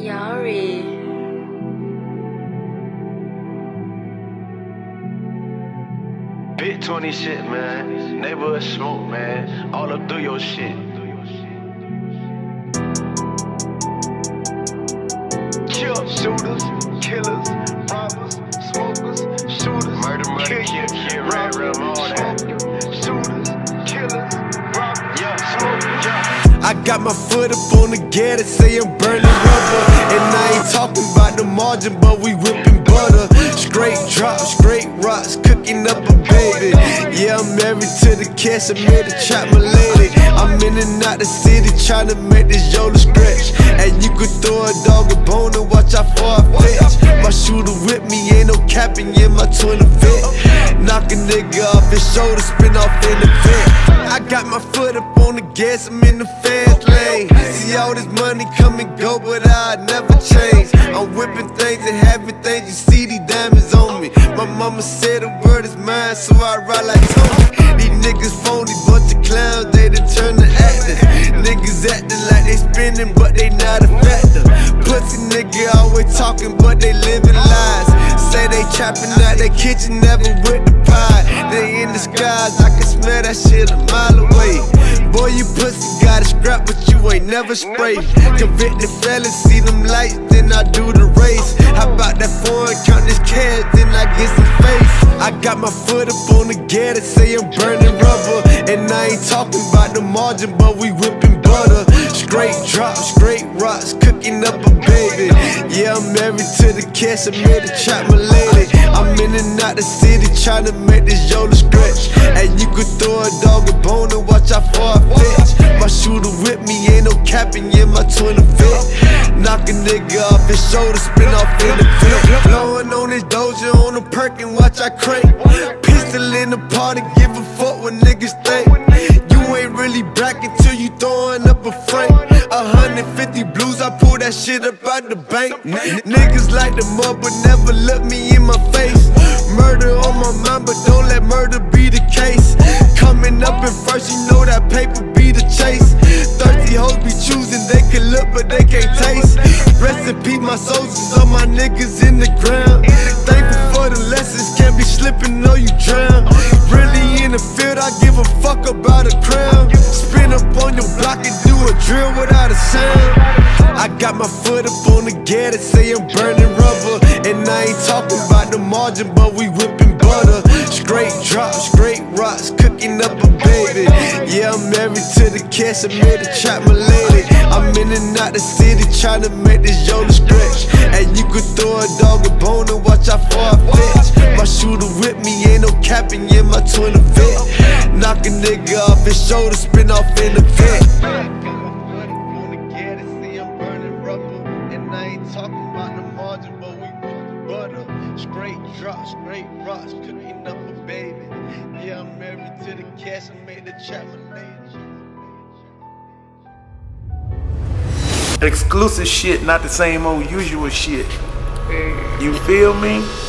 Yarri. Big 20 shit, man. Neighborhood smoke, man. All up through your shit. Kill shooters, killers, robbers, smokers, shooters, murder, kill, rap, all that. Shooters, killers, robbers, smokers, I got my foot up on the gas, they say I'm burning rubber. And I ain't talking about the margin, but we whipping butter. Straight drops, straight rocks, cooking up a baby. Yeah, I'm married to the cash, I made a trap, my lady. I'm in and out the city, trying to make this YOLO stretch. And you could throw a dog a bone and watch how far I fetch. My shooter with me, ain't no capping in my 25. Knock a nigga off his shoulder, spin off in the vet. I got my foot up on the gas, I'm in the fast lane. See all this money come and go, but I never change. I'm whipping things and having things, you see these diamonds on me. My mama said the word is mine, so I ride like Tony. These niggas phony, bunch of clowns, they done turn to actors. Niggas acting like they spinning, but they not a factor. Pussy nigga always talking, but they living lies. Say they trapping out their kitchen, never with the pie. They in disguise, I can smell that shit a mile away. Boy, you pussy got a scrap, but you ain't never sprayed. Convicted fellas, see them lights, then I do the race. How about that foreign, count this cash, then I get some face. I got my foot up on the gas, they say I'm burning rubber. And I ain't talking about the margin, but we whipping butter. Straight drops, straight rocks, cooking up a baby. Yeah, I'm married to the cash, I made a trap, my lady. I'm in and out the city, trying to make this YOLO stretch. And you could throw a dog a bone and watch how far I fetch. My shooter with me, ain't no capping in my 25. Knock a nigga off his shoulder, spin off in the vet. Blowing on this doja on the perk and watch I crank. Pistol in the party, give a fuck what niggas think. You ain't really black until you throwing up a frank. 150 blues, I pull that shit up out the bank. Niggas like the mud, but never look me in my face. Murder on my mind, but don't let murder be the case. Coming up in first, you know that paper be the chase. Thirsty hoes be choosing, they can look, but they can't taste. Rest in peace, my soldiers, all my niggas in the ground. Thankful for the lessons, can't be slipping, no you drown. Really in the field, I give a fuck about a crown. Spin up on your block and do a drill without a sound. I got my foot up on the gas, they say I'm burning rubber. And I ain't talking about the margin, but we whipping butter. Straight drops, straight rocks, cooking up a baby. Yeah, I'm married to the cash, I made a trap, my lady. I'm in and out the city, trying to make this YOLO stretch. And you could throw a dog a bone and watch how far I fetch. My shooter with me, ain't no capping in my 25. Knock a nigga off his shoulder, spin off in the vet. Talking about the margin, but we put butter. Straight drops, straight rocks, cooking up a baby. Yeah, I'm married to the cash, I made the trap, my lady. Exclusive shit, not the same old usual shit. You feel me?